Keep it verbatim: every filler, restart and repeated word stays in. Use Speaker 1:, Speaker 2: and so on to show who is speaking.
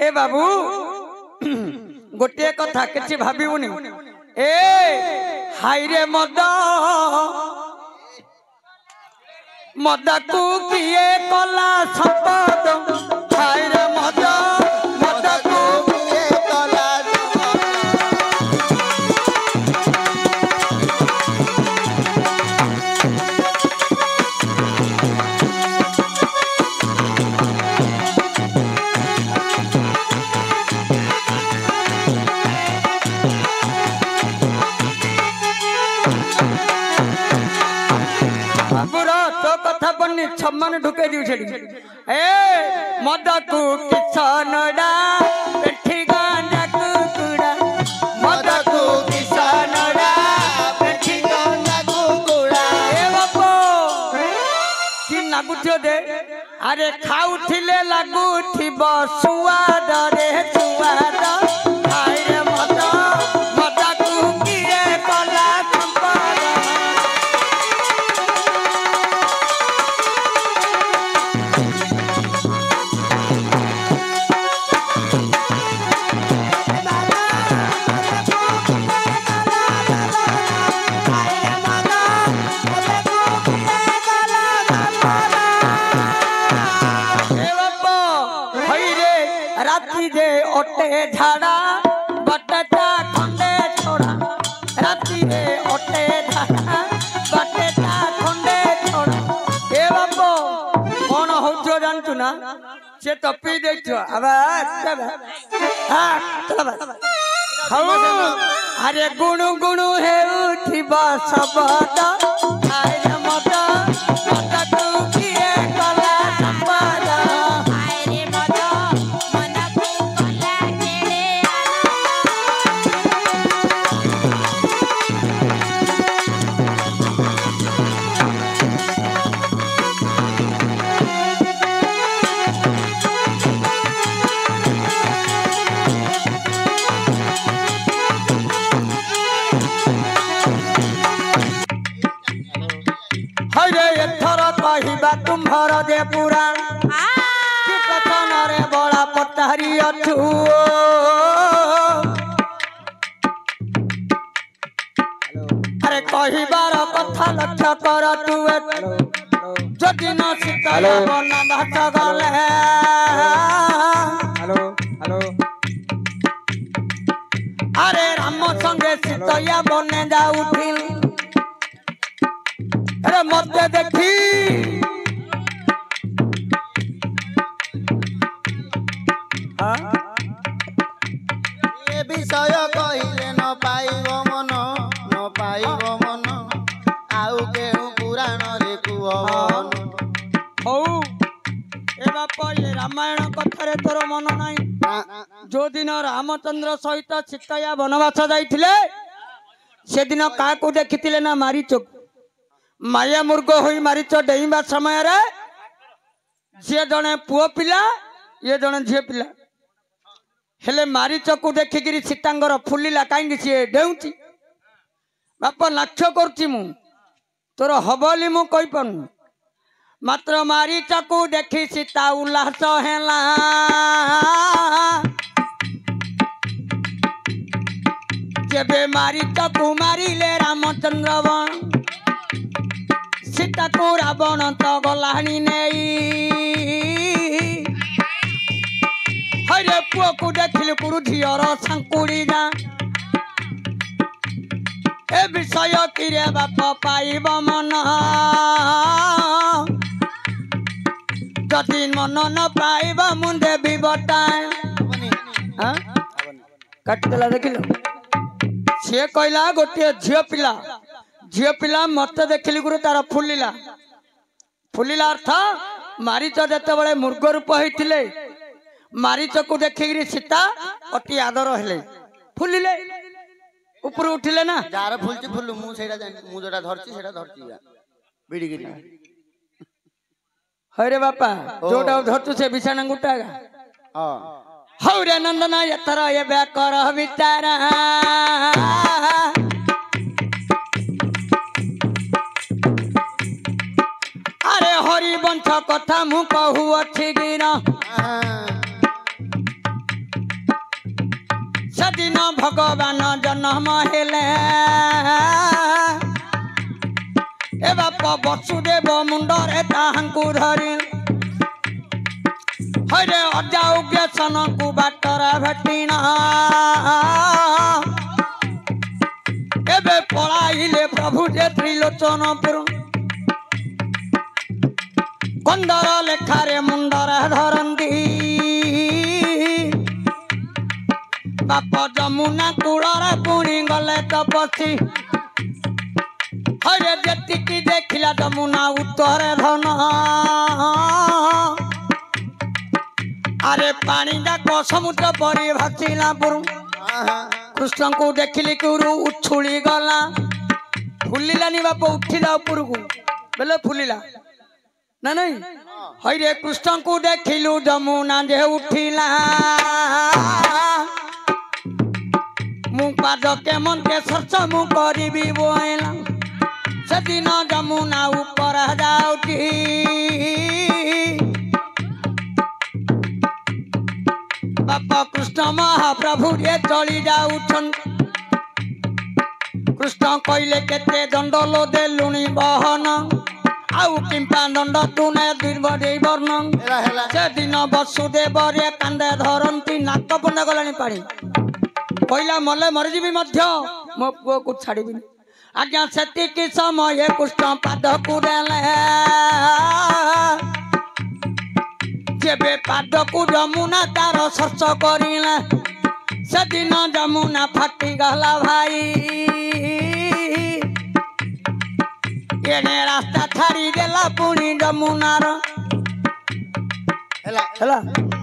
Speaker 1: ए बाबू गोटे कथा किसी भाविबुनि ए हाय रे मद मदा को किए कला संपद हाय रे मद मदा को किए कला छम्मन ढुके दिउ छड़ी ए मदा को किसनडा पेठी गांजा कुकुड़ा मदा को किसनडा पेठी गांजा कुकुड़ा ए बापो कि लागुथियो दे अरे खाउथिले लागुथिबो सुवाद रे सुवाद हाय रे मदा मदा को किए कला संपद झाड़ा बटटा खंडे छोड़ा राती रे ओटे झाड़ा बटटा खंडे छोड़ा ए बाबो कोन होजो जानतु ना से तो पी देछो अबे हां चल हां अरे गुणु गुणु हे उठिबा शब्द हाय रे मदा मदा को किए कला संपद हाय रे मदा मदा को कला केड़े तुम्हारा दे पुराण कि कथन रे बड़ा पतारी अछु अरे कहिबार कथा लक्ष्य कर तू जदि न सीताया बन भात गले हेलो हेलो अरे राम संगे सीताया बने जाउथिल अरे मते देखी
Speaker 2: विषय कहिले न पाइब मन न पाइब मन आउ केहु पुराण रे कुहन
Speaker 1: हौ ए बाप ये रामायण कथारे तोर मन नाही जो दिन रामचंद्र सहित सीताया वनवास जाइथिले से दिन काकू देखिथिले ना मारीच माया मुर्ग होई मारीच डेइबा समय रे जे जने पुओ पिला ये जने झिए पिला हेले मारीच को देखिकी सीतांगर फुलिला कहीं सी डेउची बाप नाक्ष करुच्ची मु तोर हबली मु कही पारनु मात्र मारीच को देखी सीता उल्लास हेला जेबे मारीच को मारिले रामचंद्र सीता को रावण तो गलाणी नहीं हरे पुओ को देखिल कुरु झीर सांकुड़ी जा ए विषय किरे बाप पाइब मन जदि मन न पाइब मुंडे भी बटाए काटिदेला देखिल सी कहला गोटे झील पिला झील पिला मत देखिली गुरु तार फुलिला फुलिला अर्थ मारीच जेते बळे मूर्ग रूप होइथिले मारीच को देखिकी सीता अति आदर हेले फुलिले ऊपर उठिले ना
Speaker 2: जार फुलची फुलु मु सेडा जानि मु जोडा धरची सेडा धरची बिडी गिरी
Speaker 1: हरे बापा जोडा धरतु से बिछाना गुटागा
Speaker 2: हां
Speaker 1: हौ रे नंदना यतर ये बेकर विचार अरे हरि वंश कथा मु कहू अछि गिरा भगवान जन्म हेले ए बाप वसुदेव मुंडरे ताहांकु धरि हरे अजाउग्य सनकु बाटर भेटिना एबे पळाइले प्रभु जे त्रिलोचनपुर कंदर लेखारे मुंडर धरंती बाप जमुना कूलर पुणी गले तपसी हरे जेतिकी देखिला जमुना उत्तर धन अरे पानी जाक समुद्र परी भासिला पुरु कृष्ण को देखिली कुरु उछुली गला फुलिलानी बाप उठिला उपरु को बेले फुलिला ना नहीं हरे कृष्ण को देखिलु जमुना जे उठिला मु पाद के मन के सर्च मु करिबी बोइला सदिन जमुना ऊपर जाउची बापा कृष्ण महाप्रभु रे चली जाउछन कृष्ण कइले केते दंड लो देलुनी बहन आउ किंपा दंड तुने दुर्बदे वर्णन से दिन वसुदेव रे कांदे धरंती नाक बंद गलानी पाड़ी पहिला मले मरजीबी मध्य मो पुओ को छाड़ीबी आज्ञा सेतिकी समय कृष्ण पाद को देले जेबे पाद को जमुना तार सर्च करिला से दिन जमुना फाटी गला भाई एने रास्ता छाड़ी देला पुणी जमुनार
Speaker 2: हेला
Speaker 1: हेला